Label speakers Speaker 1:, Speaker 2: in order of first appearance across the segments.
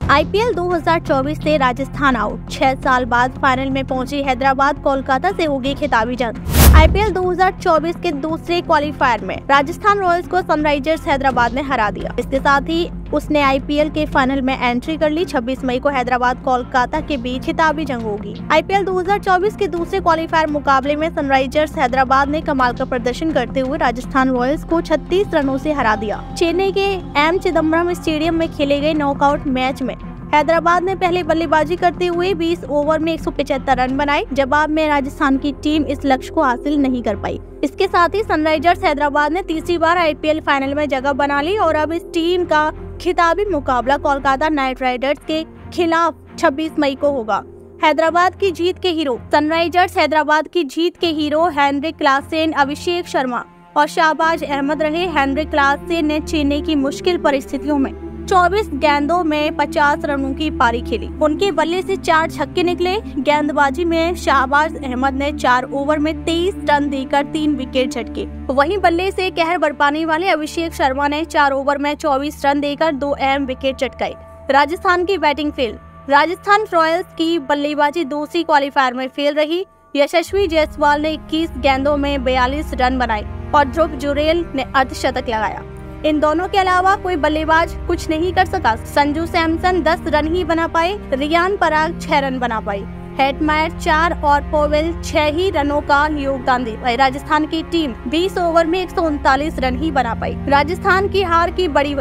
Speaker 1: IPL 2024 से Rajasthan out. 6 साल बाद फाइनल में पहुंची हैदराबाद, कोलकाता से होगी खिताबी जंग। आईपीएल 2024 के दूसरे क्वालिफायर में राजस्थान रॉयल्स को सनराइजर्स हैदराबाद ने हरा दिया। इसके साथ ही उसने आईपीएल के फाइनल में एंट्री कर ली। 26 मई को हैदराबाद कोलकाता के बीच खिताबी जंग होगी। आईपीएल 2024 के दूसरे क्वालिफायर मुकाबले में सनराइजर्स हैदराबाद ने कमाल का प्रदर्शन करते हुए राजस्थान रॉयल्स को 36 रनों से हरा दिया। चेन्नई के एम चिदम्बरम स्टेडियम में खेले गए नॉकआउट मैच में हैदराबाद ने पहले बल्लेबाजी करते हुए 20 ओवर में 175 रन बनाए। जवाब में राजस्थान की टीम इस लक्ष्य को हासिल नहीं कर पाई। इसके साथ ही सनराइजर्स हैदराबाद ने तीसरी बार आईपीएल फाइनल में जगह बना ली और अब इस टीम का खिताबी मुकाबला कोलकाता नाइट राइडर्स के खिलाफ 26 मई को होगा। हैदराबाद की जीत के हीरो सनराइजर्स हैदराबाद की जीत के hero Heinrich Klaasen, Abhishek Sharma और शाहबाज अहमद रहे। हेनरिक क्लासेन ने चेन्नई की मुश्किल परिस्थितियों में 24 गेंदों में 50 रनों की पारी खेली। उनके बल्ले से 4 छक्के निकले। गेंदबाजी में शाहबाज अहमद ने 4 ओवर में 23 रन देकर 3 विकेट झटके। वहीं बल्ले से कहर बरपाने वाले अभिषेक शर्मा ने 4 ओवर में 24 रन देकर 2 अहम विकेट झटकाए। राजस्थान की बैटिंग फेल। राजस्थान रॉयल्स की बल्लेबाजी दूसरी क्वालिफायर में फेल रही। यशस्वी जायसवाल ने 21 गेंदों में 42 रन बनाए और ध्रुव जुरेल ने अर्धशतक लगाया। इन दोनों के अलावा कोई बल्लेबाज कुछ नहीं कर सका। संजू सैमसन 10 रन ही बना पाए। रियान पराग 6 रन बना पाई। हेटमायर 4 और पोवेल 6 ही रनों का योगदान दे पाई। राजस्थान की टीम 20 ओवर में 139 रन ही बना पाई। राजस्थान की हार की बड़ी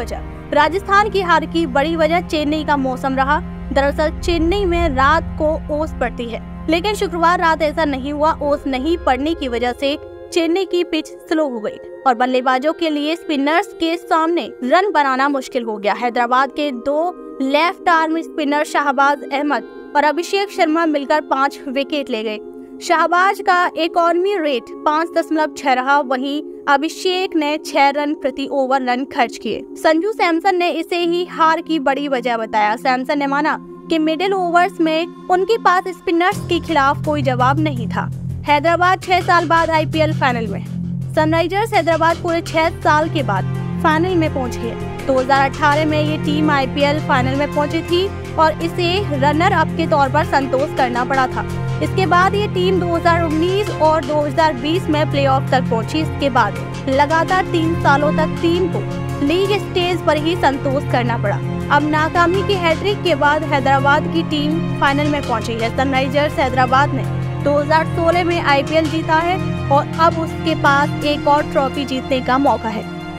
Speaker 1: वजह चेन्नई का मौसम रहा। दरअसल चेन्नई में रात को ओस पड़ती है, लेकिन शुक्रवार रात ऐसा नहीं हुआ। ओस नहीं पड़ने की वजह से चेन्नई की पिच स्लो हो गई और बल्लेबाजों के लिए स्पिनर्स के सामने रन बनाना मुश्किल हो गया। हैदराबाद के 2 left arm spinner Shahbaz Ahmed और अभिषेक शर्मा मिलकर 5 विकेट ले गए। शाहबाज का इकॉनमी रेट 5.6 रहा, वहीं अभिषेक ने 6 रन प्रति ओवर रन खर्च किए। संजू सैमसन ने इसे ही हार की बड़ी वजह बताया। सैमसन ने माना कि मिडिल ओवर्स में उनके पास स्पिनर्स के खिलाफ कोई जवाब नहीं था। हैदराबाद 6 साल बाद आईपीएल फाइनल में। सनराइजर्स हैदराबाद पूरे 6 साल के बाद फाइनल में पहुंची है। 2018 में ये टीम आईपीएल फाइनल में पहुंची थी और इसे रनर अप के तौर पर संतोष करना पड़ा था। इसके बाद ये टीम 2019 और 2020 में प्लेऑफ तक पहुंची। इसके बाद लगातार 3 सालों तक टीम को लीग स्टेज पर ही संतोष करना पड़ा। अब नाकामी की हैट्रिक के बाद हैदराबाद की टीम फाइनल में पहुंची है। सनराइजर्स हैदराबाद ने 2016 में आईपीएल जीता है और अब उसके पास एक और ट्रॉफी जीतने का मौका है।